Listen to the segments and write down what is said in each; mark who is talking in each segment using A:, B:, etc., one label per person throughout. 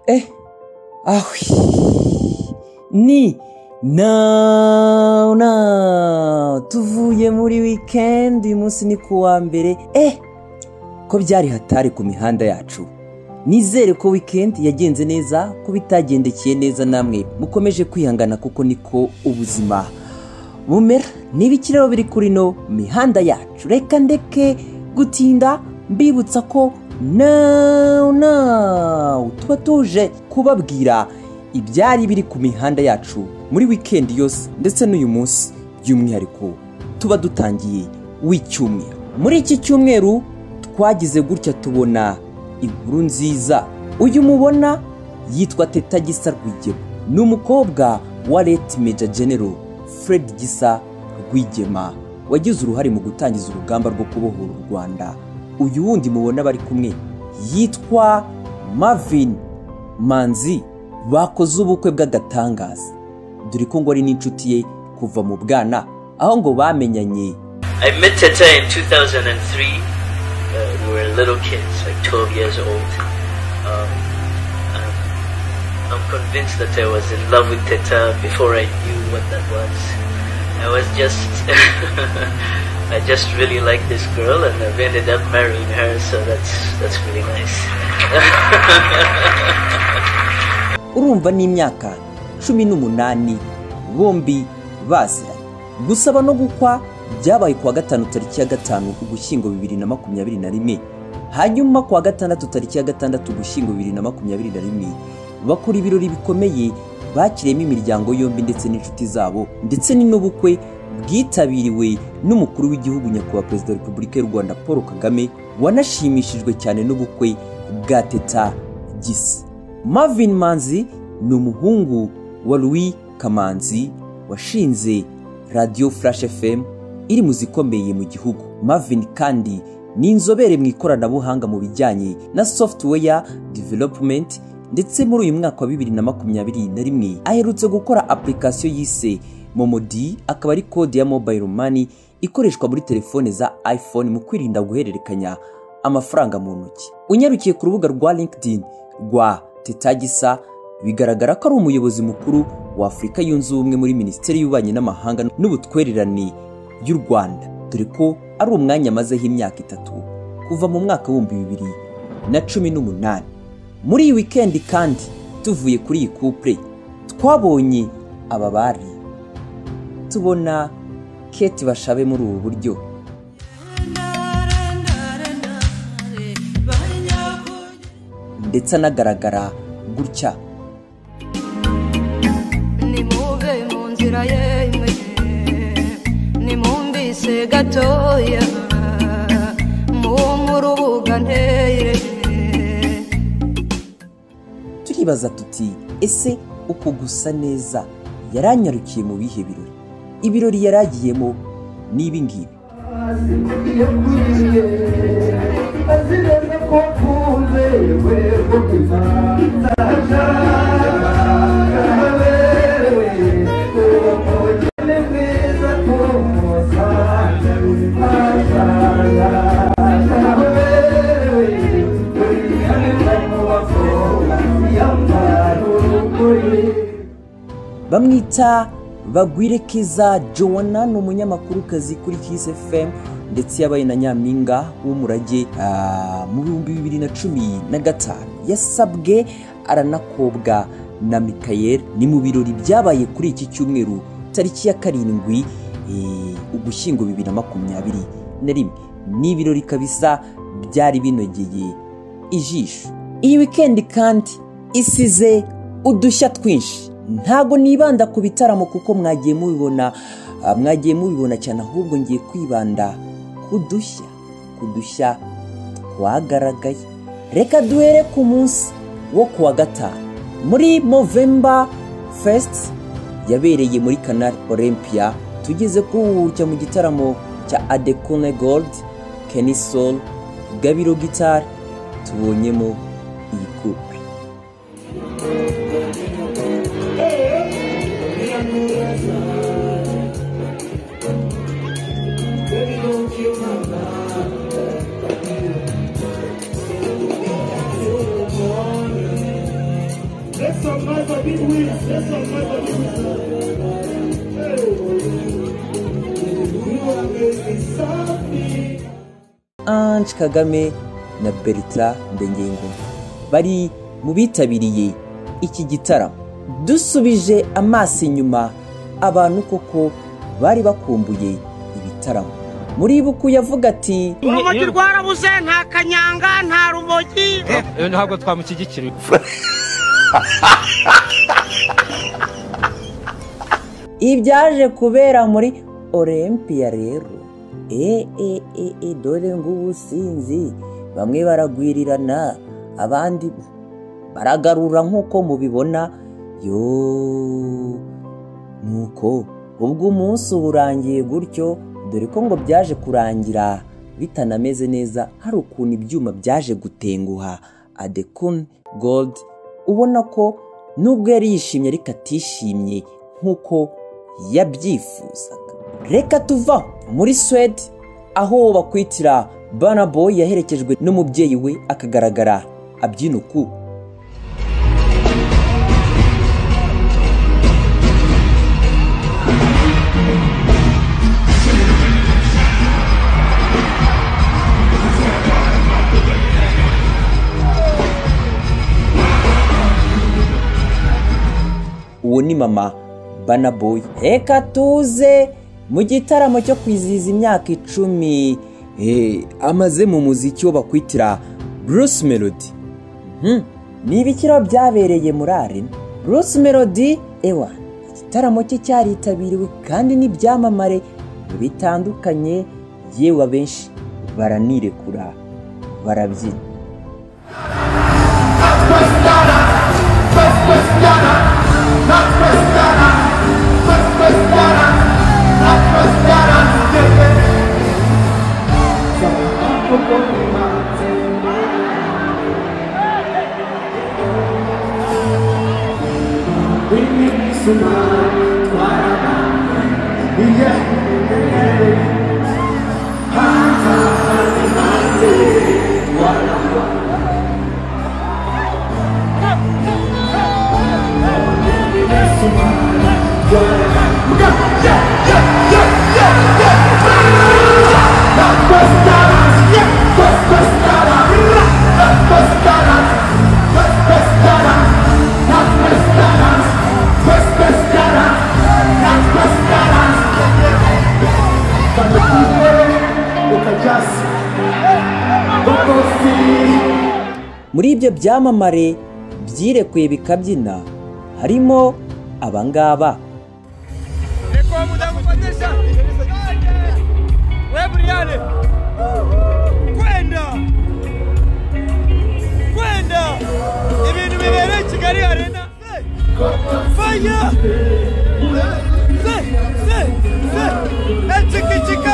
A: ni tuvuye muri weekend. Uyu munsi ni kuwa mbere. Ko byari hatari ku mihanda yacu. Nizere ko weekend yagenze neza, ko bitagendekeye neza namwe mukomeje kwihangana kuko niko ubuzima bumera. N'ibiki rero biri kuri no mihanda yacu. Reka ndeke gutinda mbibutsa ko tuba tuje kubabwira ibyari biri ku mihanda yacu muri weekend yose ndetse n'uyu munsi by'umwihariko tuba dutangiye w'icyumweru. Muri iki cyumweru twagize gutya tubona inkuru nziza. Uyu mubona yitwa Teta Gisa Rwigema, ni umukobwa wa Late Major General Fred Gisa Rwigema wagize uruhare mu gutangiza urugamba rwo kubohora u Rwanda. Uyu wundi mubona bari kumwe yitwa Marvin Manzi, bakoze ubukwe bw'agatangaza. Dore ko ngo ari n'inshuti ye kuva mu bwana, aho ngo bamenyanye.
B: I met Teta in 2003. We were little kids, like 12 years old. I'm convinced that I was in love with Teta before I knew what that was. I just really like this girl, and I've ended up marrying her, so that's really nice.
A: Urumva n'imyaka 18 bombi baziranye. Gusaba no gukwa byabaye kuwa gatanu tariki ya 5 Ugushyingo 2021. Hanyuma kuwa gatandatu tariki ya 6 Ugushyingo 2021 bakora ibirori bikomeye bakiremo imiryango yombi ndetse n'inshuti zabo, ndetse n'ubukwe bwitabiriwe n'umukuru w'igihugu nyakubahwa Perezida wa Repubulika y'u Rwanda Paul Kagame, wanashimishijwe cyane n'ubukwe bwa Teta Gisa. Marvin Manzi ni umuhungu wa Louis Kamanzi washinze Radio Flash FM iri mu zikomeye mu gihugu. Marvin kandi ni inzobere mu ikoranabuhanga mu bijyanye na software development, ndetse muri uyu mwaka wa 2021 aherutse gukora application yise Momodi, akaba ari code ya mobile money ikoreshwa muri telefone za iPhone mu kwirinda guhererekanya amafaranga mu ntoki. Unyarukiye ku rubuga rwa LinkedIn rwa Teta Gisa, bigaragara ko ari umuyobozi mukuru wa Afurika Yunze Ubumwe muri Minisiteri y'Ububanyi n'Amahanga n'Ubutwererane y'u Rwanda, dore ko ari umwanya amazeho imyaka 3 kuva mu mwaka wa 2018. Muri iyi weekend kandi tuvuye kuri iyi couple twabonye ababari, tubona Kate Bashabe muri ubu buryo. Ndetse anagaragara gutya.
C: Nimuve mu nzira yemwe, nimumbise gatoya, mu rubuga nteye.
A: Turibaza tuti ese uko gusa neza yaranyarukiye mu bihe birori? Ibirori yaragiyemo nibi ngibi. Bamwita Bagwirekeza Joanna, ni umunyamakuru kazi kuri Kiss FM, ndetse yabaye na nyampinga w'umurage mu 2015. Yasabwe aranakobwa na Michael. Ni mu birori byabaye kuri iki cyumweru tariki ya 7 Ugushyingo 2021. Ni ibirori kabisa byari binogeye ijisho. Iyi weekend kandi isize udushya twinshi. Ntago nibanda ku bitaramo kuko mwagiye mubibona cyane, ahubwo ngiye kwibanda kudushya twagaragaye. Reka duhere ku munsi wo kuwa gatanu. Muri Movember Fest yabereye muri Canal Olympia, tugeze kuwucya mu gitaramo cya Adekune Gold, Kenny Soul, Gabiro Guitar, tubonyemo iyi couple. Ange Kagame na Bertrand Ndengengo bari mu bitabiriye iki gitaramo. Dusubije amaso inyuma, abantu koko bari bakumbuye ibitaramo. Muribuku yavuga ati
D: urumogi rwarabuze, nta kanyanga, nta rumogi.
E: Ntabwo twamushyigikira.
A: ibyaje kubera muri Olympia rero dore ngo ubusinzi bamwe baragwirirana abandi baragarura nk'uko mubibona. Nuko ubwo umunsi urangiye gutyo, dore ko ngo byaje kurangira bitanameze neza, hari ukuntu ibyuma byaje gutenguha Adekun Gold, ubona ko nubwo yari yishimye ariko atishimye nk'uko yabyifuzaga. Reka tuva muri Swede aho bakwitira Burna Boy yaherekejwe n'umubyeyi we akagaragara abyina uku. Uwo ni mama Burna Boy. Reka tuze mu gitaramo cyo kwizihiza imyaka 10 amaze mu muziki wo bakwitira Bruce Melody. Ni ibikiro byabereye muri Arena. Bruce Melody igitaramo cye cyaritabiriwe kandi n'ibyamamare bitandukanye, yewe abenshi baranirekura barabyina. Muri ibyo byamamare byirekuye bikabyina harimo abangaba.
D: Kwenda ibintu bibereye Kigali Arena. Fire! Chika!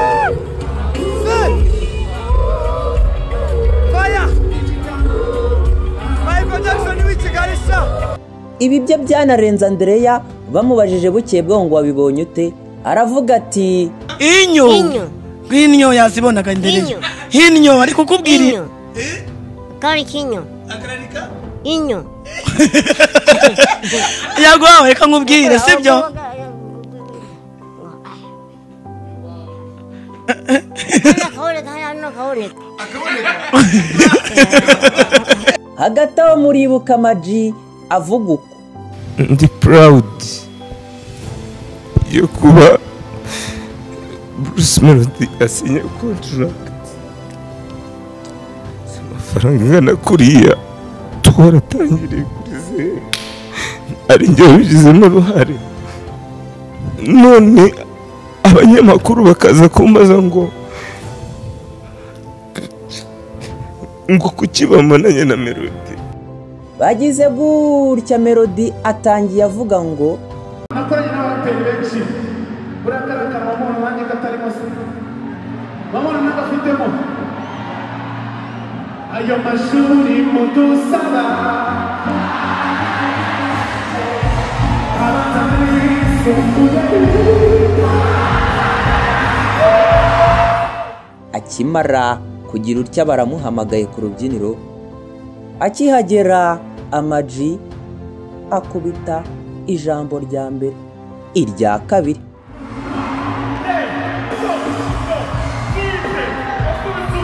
D: Fire! Michael Jackson w'Ikigali sha.
A: Ibi byo byanarenze Andrea bamubajije bukeye bwo ngo wabibonye ute, aravuga ati
D: Inyo yazibonaga ndereye. Hinyo ari kukubwira.
F: Kari kinyo.
D: Akararika?
F: Inyo.
D: Yagwawe reka nkubwire sibyo?
A: hagati aho muribuka Maji avuga uko.
G: Ndi proud yo kuba Bruce Melody asinye contract. Amafaranga ngana kuriya twaratangiriye kuri zero, ari njye wabigizemo uruhare. None abanyamakuru bakaza kumbaza ngo kuki bamananye na Melody.
A: Bagize gutya Melody atangiye avuga ngo
H: nakoranye n'abaraperi benshi buragaragara wabona nanjye katarimo se wabona n'abafitemo ayo mashuri mudusaba
A: akimara kugira utya baramuhamagaye ku rubyiniro. Akihagera Amaji akubita ijambo rya mbere, irya kabiri.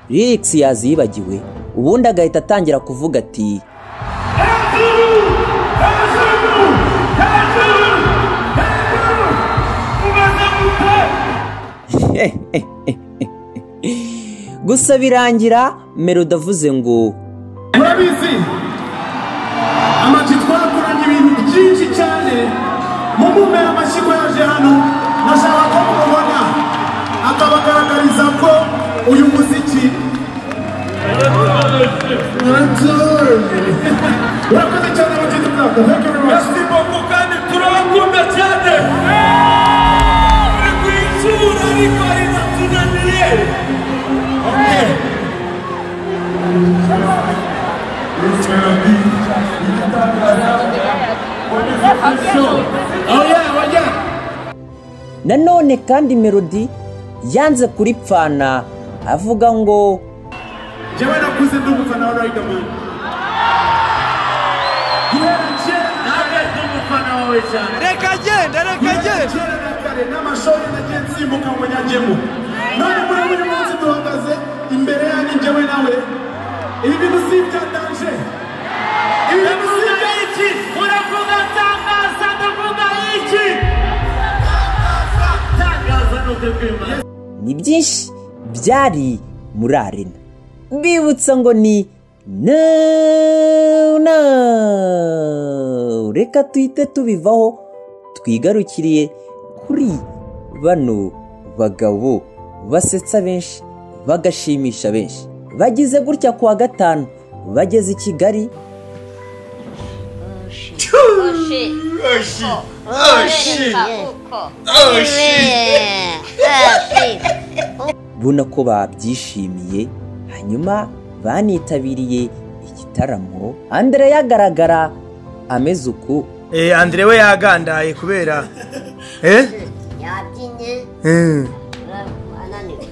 A: Lyrics yaziyibagiwe ubundi agahita atangira kuvuga ati gusa birangira Melody avuze ngo
H: murabizi amaji twakoranye ibintu byinshi cyane mumume amashyigo yaje hano nashaka ko mubona akabagaragariza ko uyu muziki urakoze cyane amaji tukaga merci beaucoup kandi turabakunda cyane uri kwisura ariko inatunaniye
A: nanone kandi Melody yanze kuripfana avuga ngo
H: jewe nakuze ndi umufana wa Riderman
D: reka agende
H: n'amashuri nagiye nsimbuka ngo nyajyemo none muri buri munsi duhagaze imbere yanjye njyewe nawe ibi bintu si ibyatanje ibi bintu si iby'iki uravuga tangaza ndavuga iki tangaza n'ukwima
A: ni byinshi byari muri arena mbibutsa ngo ni no reka tuhite tubivaho twigarukiriye kuri bano bagabo basetsa benshi bagashimisha benshi bagize gutya kuwa gatanu bageze i Kigali buna ko babyishimiye hanyuma banitabiriye igitaramo Andre yagaragara ameze uku
I: Andre we yagandaye kubera
F: yabyinye ananiwe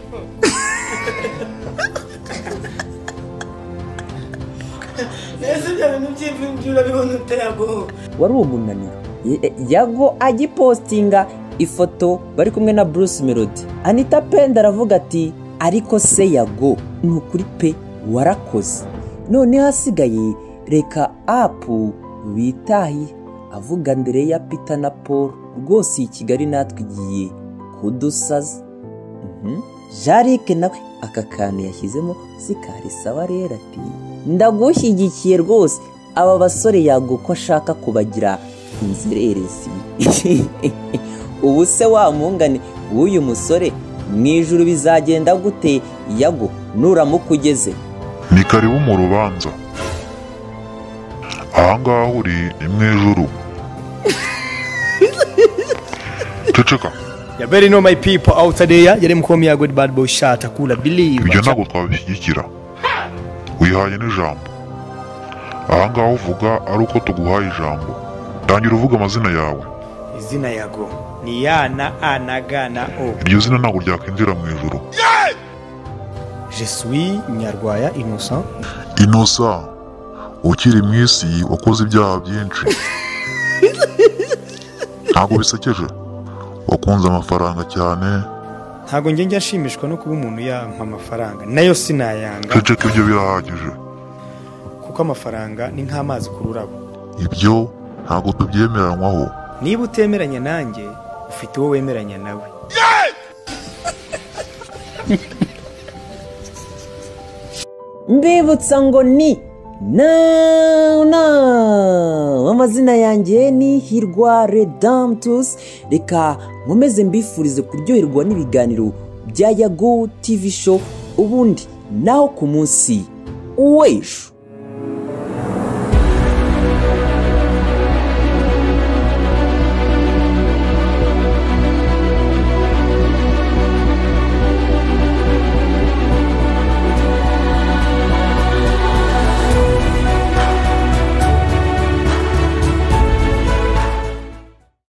A: wari umunaniro Yago agipostinga ifoto bari kumwe na Bruce Melody Anita Pendo aravuga ati ariko se Yago ni ukuri pe warakoze none hasigaye reka apu bitahi avuga Andrea Peter na Paul rwose i Kigali natwe igiye kudusaza Jarike nawe aka kantu yashyizemo sikari sawa rero ati ndagushyigikiye rwose aba basore Yago ko ashaka kubagira inzererezi ubu se wa mungane w'uyu musore mu ijuru bizagenda gute Yago nuramuka ugeze
J: ni karibu mu rubanza ahangaha uri ni mu ijuru ceceka
I: ya very know my people out there yari mukomi ya good bad boy shot akula believe
J: ibyo ntabwo twabishyigikira wihaye n'ijambo ahangaha uvuga ari uko tuguhaye ijambo tangira uvuga amazina yawe
I: izina Yago ni yana anagana o
J: iryo zina ntabwo ryakwinjira mu ijuru
I: je suis Nyarwaya
J: Innocent ukiri mu isi wakoze ibyaha byinshi ntabwo bisekeje wakunze amafaranga cyane
I: ntabwo njye nshimishwa no kuba umuntu yampa amafaranga nayo sinayanga
J: ceceka ibyo birahagije
I: kuko amafaranga ni nk'amazi ku rurabo
J: ibyo ntabwo tubyemeranywaho
I: niba utemeranya nanjye ufite uwo wemeranya nawe
A: mbibutsa ngo ni amazina yanjye ni Hirwa Redemptus reka nkomeze mbifurize kuryoherwa n'ibiganiro bya Yago TV show ubundi naho ku munsi w'ejo